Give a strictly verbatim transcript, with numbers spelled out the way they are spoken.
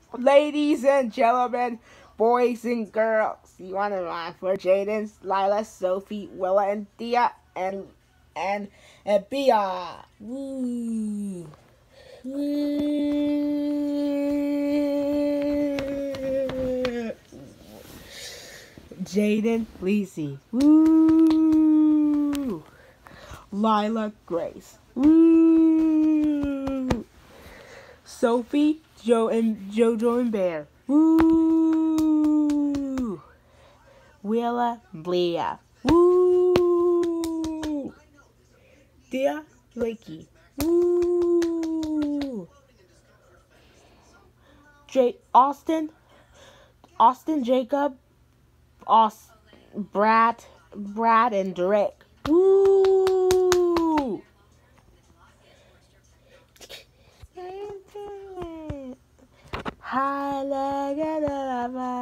Ladies and gentlemen, boys and girls, you want to rhyme for Jaden, Lila, Sophie, Willa, and Thea, and and and Bia. Woo. Jaden, Lacey. Woo. Lila, Grace. Woo. Sophie, Joe and Jojo and Bear. Woo! Willa, Leah. Woo! Thea, Lakey. Woo! J Austin, Austin, Jacob, Aus Brad, Brad and Drake. Woo! Hi,